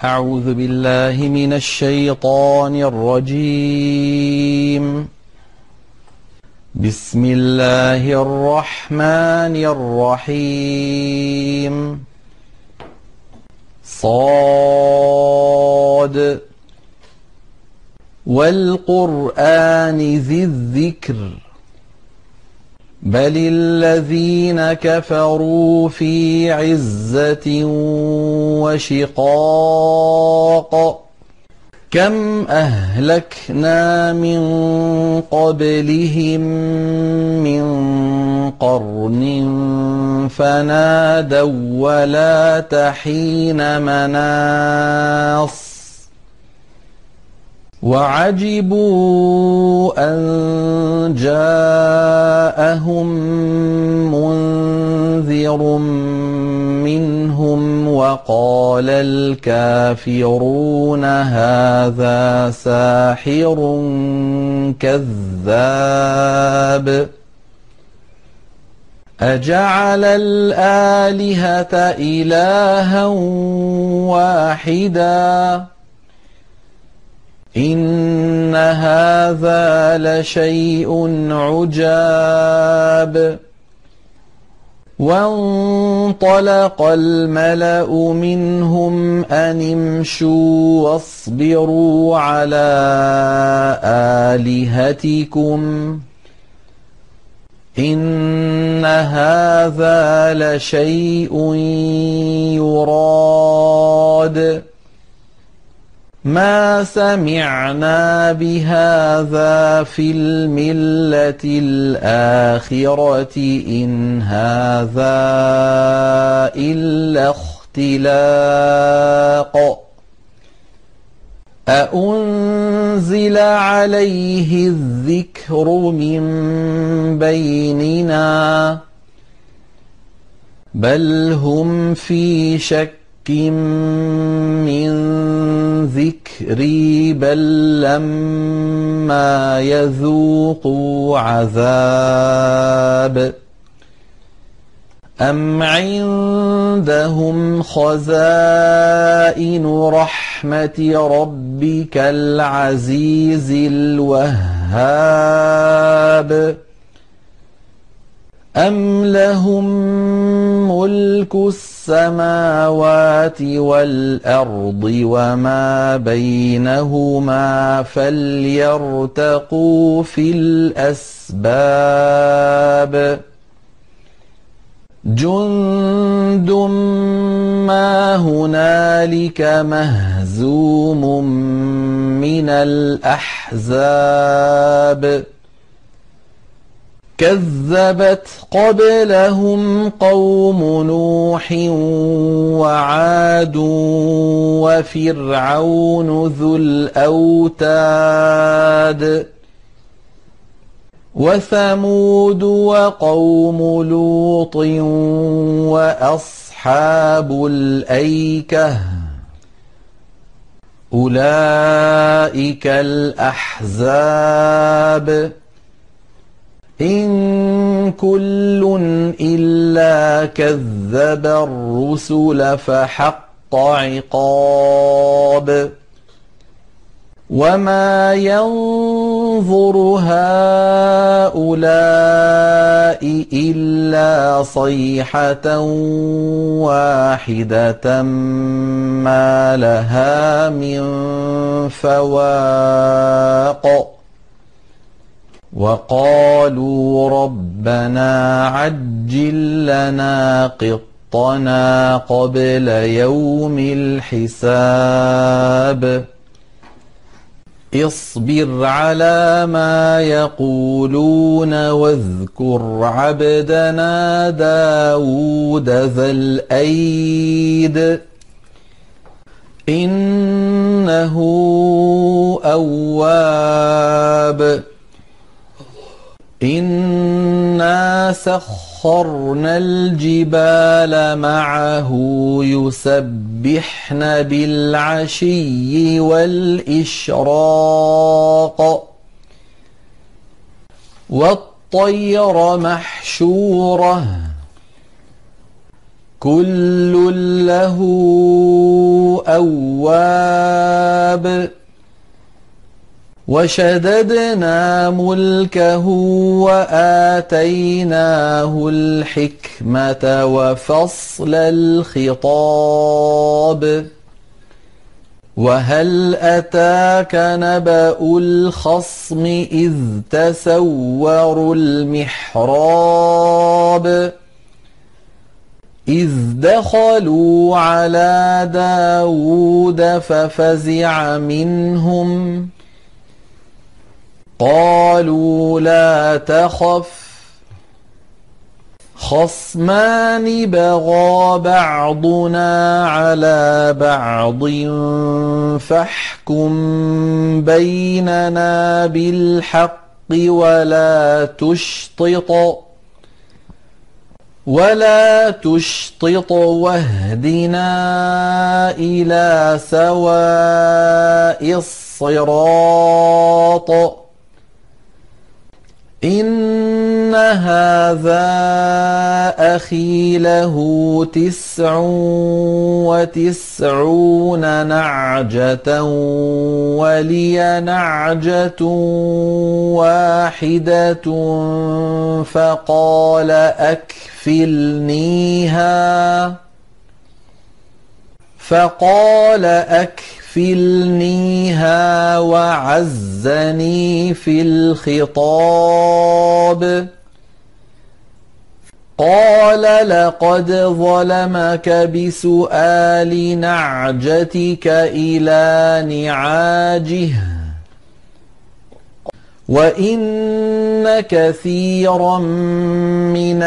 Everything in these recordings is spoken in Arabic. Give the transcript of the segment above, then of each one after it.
أعوذ بالله من الشيطان الرجيم. بسم الله الرحمن الرحيم. صاد والقرآن ذي الذكر بل الذين كفروا في عزة وشقاق كم أهلكنا من قبلهم من قرن فنادوا ولا تحين مناص وعجبوا أن جاءهم منذر منهم وقال الكافرون هذا ساحر كذاب أجعل الآلهة إلها واحدا إن هذا لشيء عجاب وانطلق الملأ منهم أن امشوا واصبروا على آلهتكم إن هذا لشيء يراد ما سمعنا بهذا في الملة الآخرة إن هذا إلا اختلاق أأنزل عليه الذكر من بيننا بل هم في شك من ذكري بل لما يذوقوا عذاب أم عندهم خزائن رحمة ربك العزيز الوهاب أم لهم ملك السماوات والأرض وما بينهما فليرتقوا في الأسباب جند ما هنالك مهزوم من الأحزاب كذبت قبلهم قوم نوح وعاد وفرعون ذو الأوتاد وثمود وقوم لوط وأصحاب الأيكة أولئك الأحزاب إن كل إلا كذب الرسل فحق عقاب وما ينظر هؤلاء إلا صيحة واحدة ما لها من فواق وقالوا ربنا عجل لنا قطنا قبل يوم الحساب اصبر على ما يقولون واذكر عبدنا داود ذا الأيد إنه أواب إنا سخرنا الجبال معه يسبحن بالعشي والإشراق والطير محشورة كل له أواب وشددنا ملكه وآتيناه الحكمة وفصل الخطاب وهل أتاك نبأ الخصم إذ تسوروا المحراب إذ دخلوا على داود ففزع منهم قالوا لا تخف خصمان بغى بعضنا على بعض فاحكم بيننا بالحق ولا تشطط واهدنا إلى سواء الصراط إن هذا أخي له 99 نعجة ولي نعجة واحدة فقال أكفلنيها وعزني في الخطاب قال لقد ظلمك بسؤال نعجتك إلى نعاجه وإن كثيرا من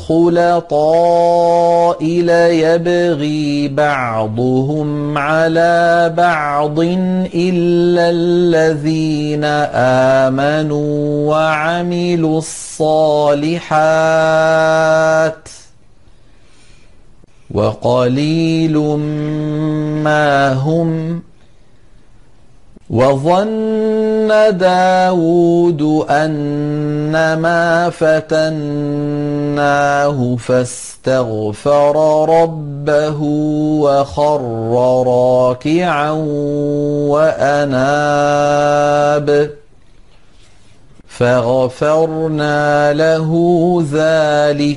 الخلطاء ليبغي بعضهم على بعض إلا الذين آمنوا وعملوا الصالحات وقليل ما هم وظن داود أنما فتناه فاستغفر ربه وخر راكعا وأناب فغفرنا له ذلك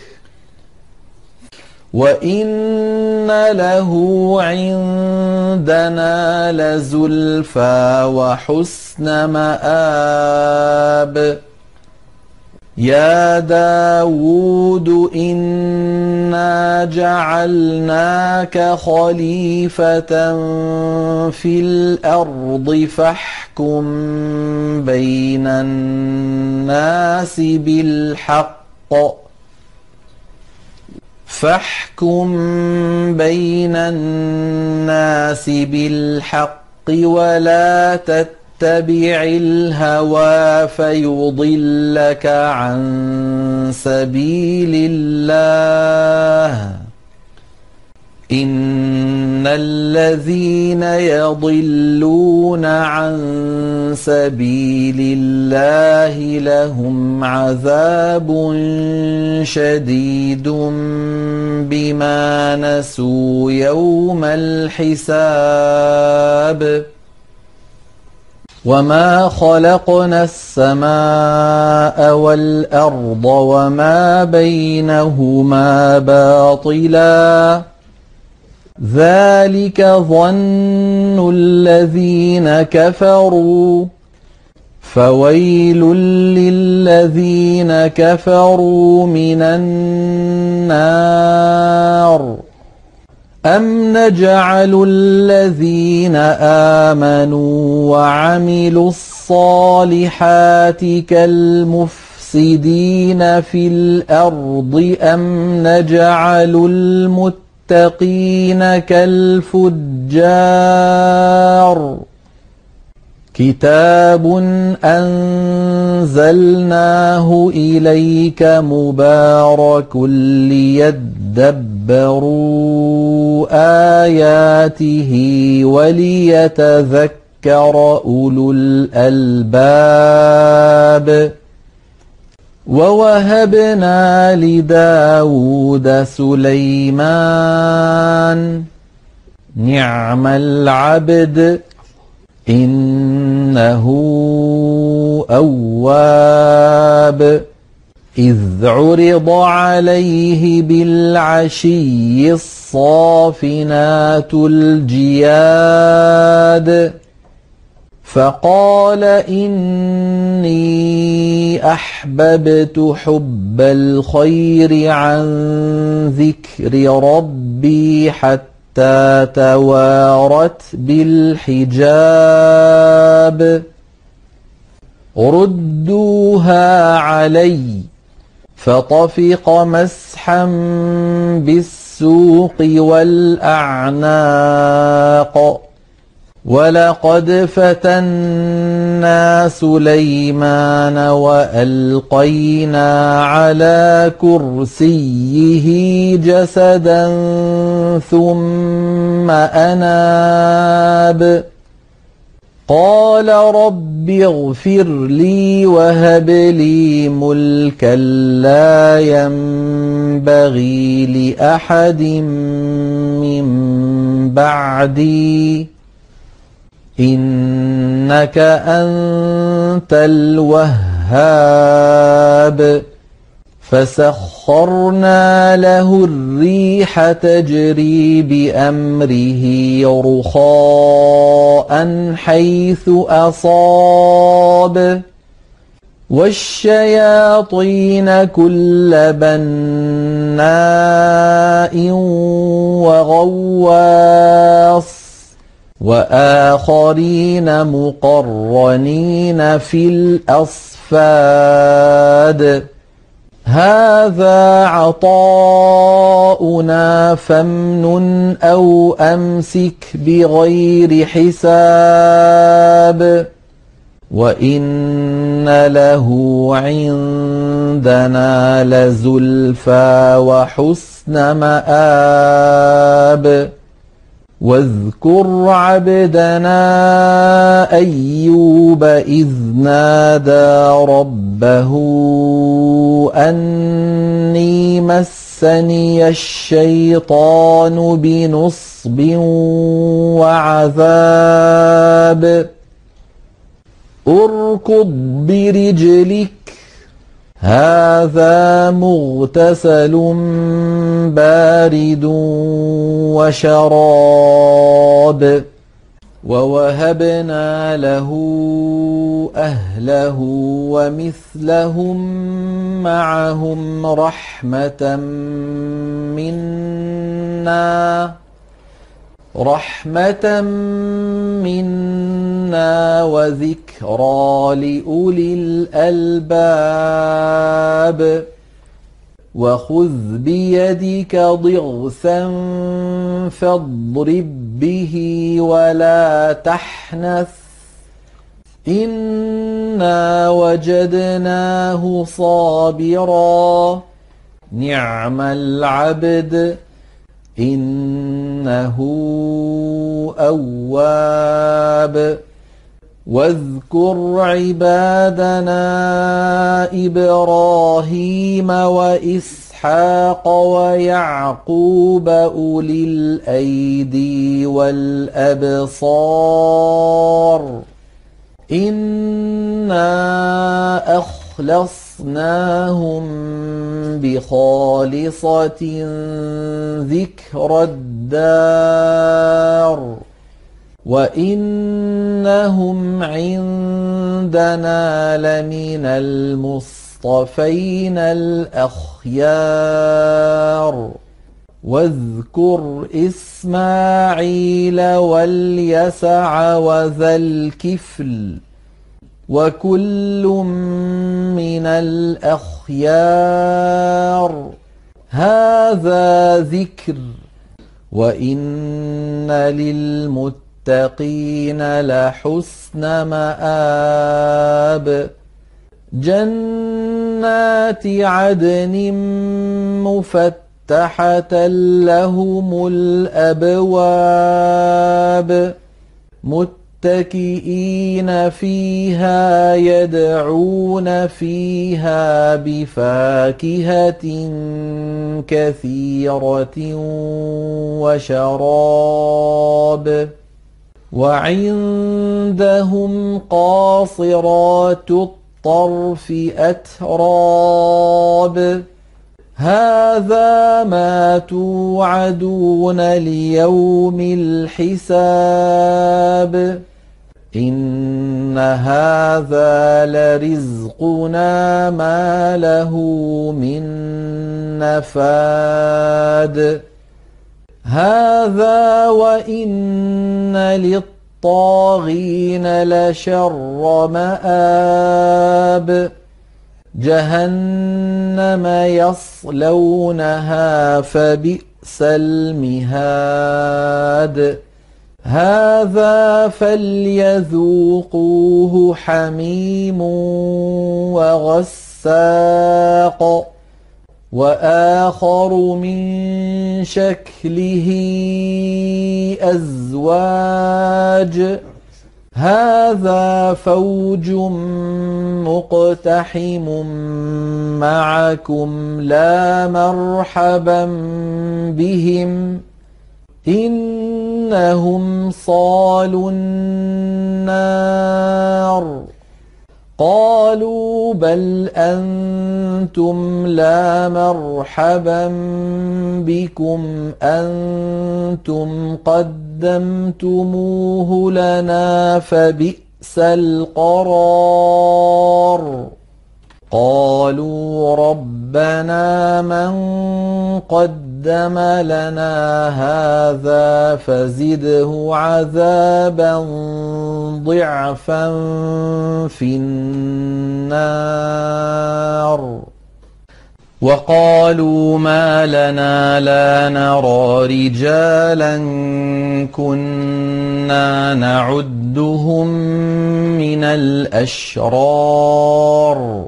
وإن له عندنا لزلفى وحسن مآب يا داود إنا جعلناك خليفة في الأرض فاحكم بين الناس بالحق ولا تتبع الهوى فيضلك عن سبيل الله إن الذين يضلون عن سبيل الله لهم عذاب شديد بما نسوا يوم الحساب وما خلقنا السماء والأرض وما بينهما باطلا ذلك ظن الذين كفروا فويل للذين كفروا من النار أم نجعل الذين آمنوا وعملوا الصالحات كالمفسدين في الأرض أم نجعل المتقين كالفجار كتاب أنزلناه إليك مبارك ليدبروا آياته وليتذكر أولو الألباب ووهبنا لداود سليمان نعم العبد إنه أواب إذ عرض عليه بالعشي الصافنات الجياد فقال إني أحببت حب الخير عن ذكر ربي حتى توارت بالحجاب ردوها علي فطفق مسحا بالسوق والأعناق ولقد فتنا سليمان وألقينا على كرسيه جسدا ثم أناب قال رب اغفر لي وهب لي ملكا لا ينبغي لأحد من بعدي إنك أنت الوهاب فسخرنا له الريح تجري بأمره رخاء حيث أصاب والشياطين كل بناء وغواص وآخرين مقرنين في الأصفاد هذا عطاؤنا فامنن أو أمسك بغير حساب وإن له عندنا لزلفى وحسن مآب واذكر عبدنا أيوب إذ نادى ربه أني مسني الشيطان بنصب وعذاب اركض برجلك هذا مغتسل بارد وشراب ووهبنا له أهله ومثلهم معهم رحمة منا وذكرى لأولي الألباب وخذ بيدك ضغثا فاضرب به ولا تحنث إنا وجدناه صابرا نعم العبد إنه أواب واذكر عبادنا إبراهيم وإسحاق ويعقوب أولي الأيدي والأبصار إنا أخلصناهم بخالصة ذكر الدار وإنهم عندنا لمن المصطفين الأخيار واذكر إسماعيل واليسع وذا الكفل وكل من الأخيار هذا ذكر وإن للمتقين لحسن مآب جنات عدن مفتحة لهم الأبواب متكئين فيها يدعون فيها بفاكهة كثيرة وشراب وعندهم قاصرات الطرف أتراب هذا ما توعدون ليوم الحساب إن هذا لرزقنا ما له من نفاد هذا وإن للطاغين لشر مآب جهنم يصلونها فبئس المهاد هذا فليذوقوه حميم وغساق وآخر من شكله أزواج هذا فوج مقتحم معكم لا مرحبا بهم إنهم صالوا النار قالوا بل أنتم لا مرحبا بكم أنتم قدمتموه لنا فبئس القرار قالوا ربنا من قدم لنا هذا فزده عذابا ضعفا في النار وقالوا ما لنا لا نرى رجالا كنا نعدهم من الأشرار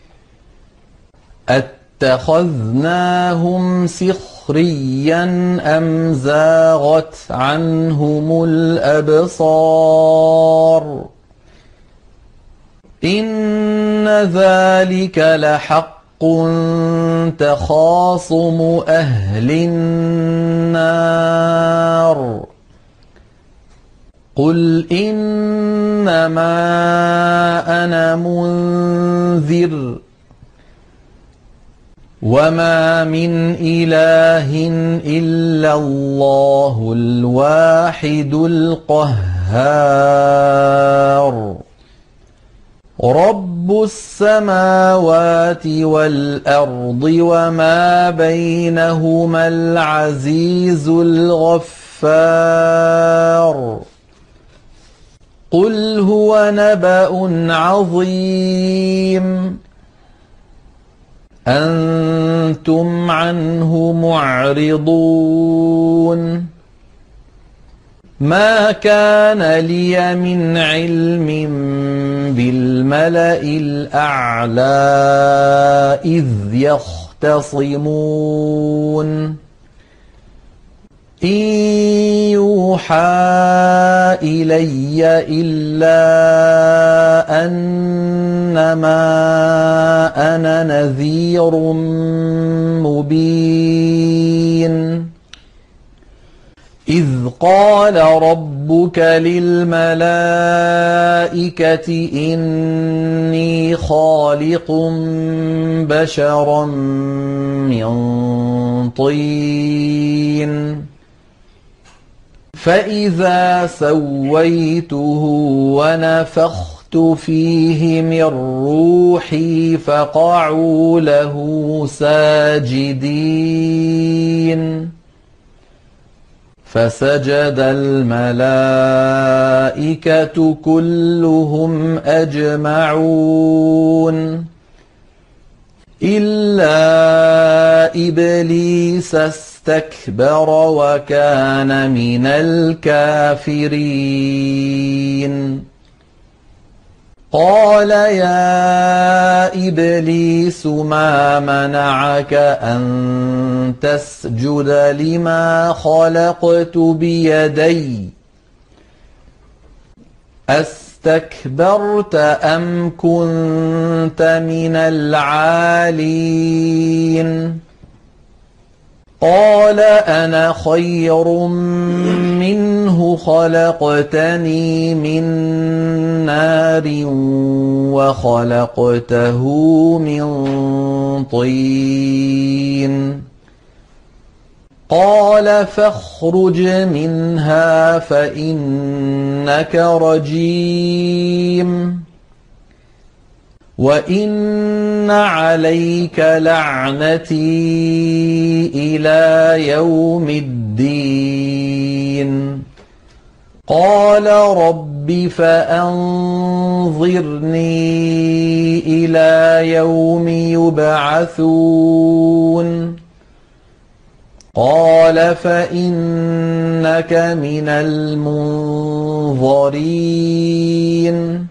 اتخذناهم سخريا أم زاغت عنهم الأبصار إن ذلك لحق تخاصم أهل النار قل إنما أنا منذر وما من إله إلا الله الواحد القهار رب السماوات والأرض وما بينهما العزيز الغفار قل هو نبأ عظيم أنتم عنه معرضون ما كان لي من علم بالملأ الأعلى إذ يختصمون إن يوحى إلي إلا أنما أنا نذير مبين إذ قال ربك للملائكة إني خالق بشرا من طين فإذا سويته ونفخت فيه من روحي فقعوا له ساجدين فسجد الملائكة كلهم أجمعون إلا إبليس استكبر وكان من الكافرين قال يا إبليس ما منعك أن تسجد لما خلقت بيدي أستكبرت أم كنت من العالين قال أنا خير منه خلقتني من نار وخلقته من طين قال فاخرج منها فإنك رجيم وإن عليك لعنتي إلى يوم الدين قال رب فأنظرني إلى يوم يبعثون قال فإنك من المنظرين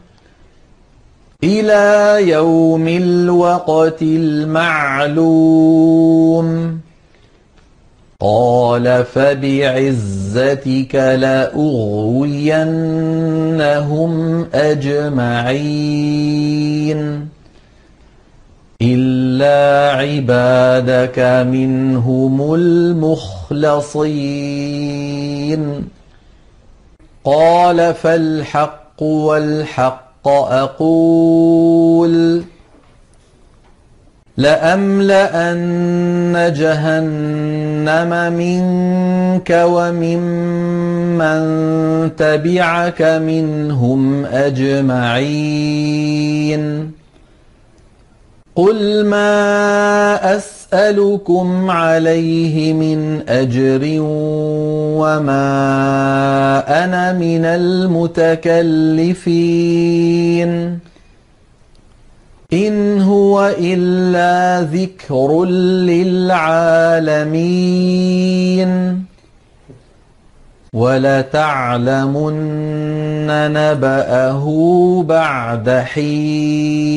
إلى يوم الوقت المعلوم قال فبعزتك لأغوينهم أجمعين إلا عبادك منهم المخلصين قال فالحق والحق أقول لأملأن جهنم منك وممن تبعك منهم أجمعين قل ما أسألكم عليه من أجر وما أنا من المتكلفين إن هو إلا ذكر للعالمين ولتعلمن نبأه بعد حين